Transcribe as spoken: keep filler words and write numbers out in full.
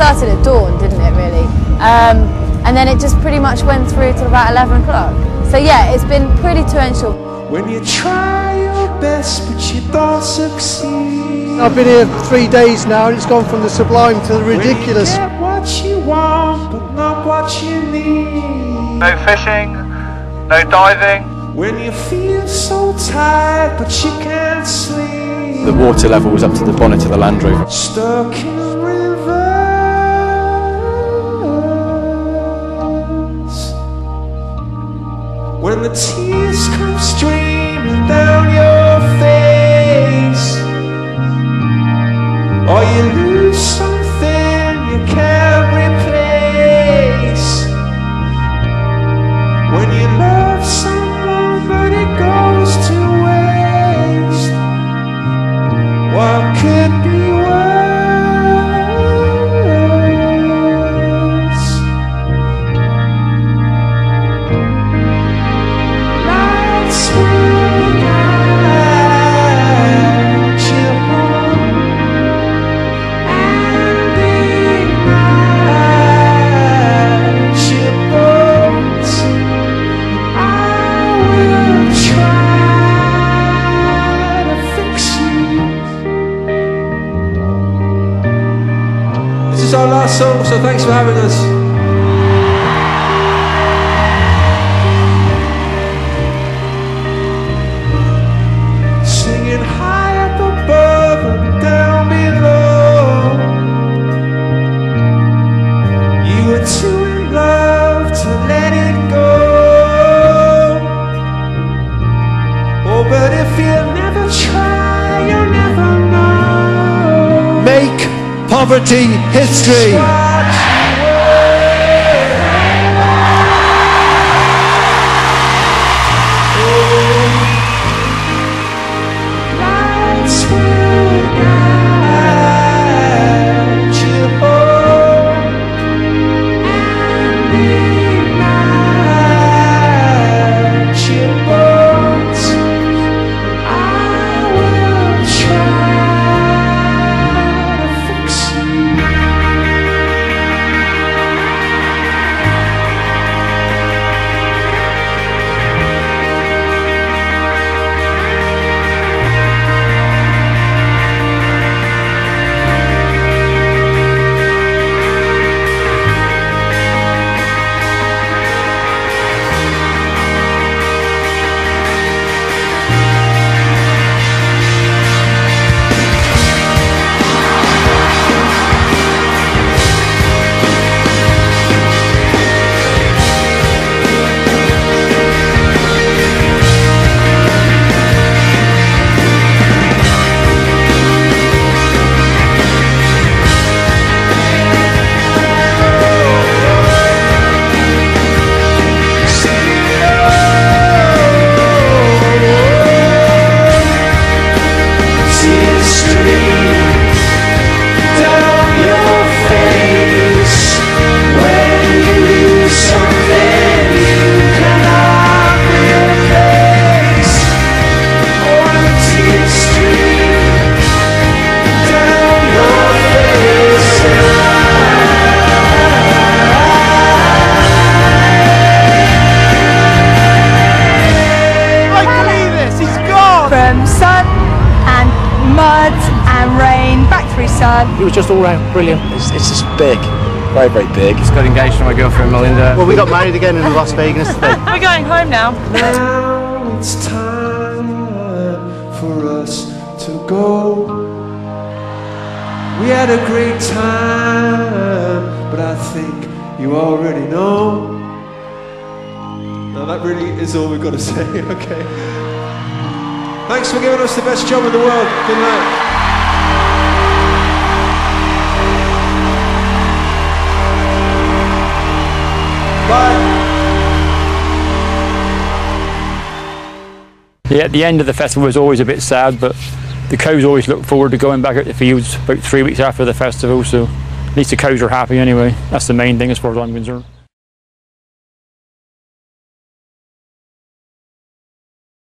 started at dawn, didn't it, really? Um, and then it just pretty much went through till about eleven o'clock. So yeah, it's been pretty torrential. When you try your best but you don't succeed. I've been here three days now and it's gone from the sublime to the ridiculous. When you get what you want but not what you need. No fishing, no diving. When you feel so tired but you can't sleep. The water level was up to the bonnet of the Land Rover. Stuck in rivers. When the tears come streaming down your face, or you lose something you can't replace. When you love someone but it goes to waste, what could be worse? Lights will guide you home and ignite your bones. I will try to fix you. This is our last song, so thanks for having us. Singing high up above and down below. You were too in love to let it go. Oh, but if you never try, you'll never know. Make poverty history. What you were. Lights will guide you home and ignite your bones. I will try to fix you. From sun and mud and rain, back through sun. It was just all round brilliant. It's, it's just big, very, very big. Just got engaged to my girlfriend Melinda. Well, we got married again in Las Vegas today. We're going home now. Now it's time for us to go. We had a great time, but I think you already know. No, that really is all we've got to say, okay. Thanks for giving us the best job in the world. Good night. Bye. Yeah, at the end of the festival was always a bit sad, but the cows always look forward to going back out to the fields about three weeks after the festival, so at least the cows are happy anyway. That's the main thing as far as I'm concerned.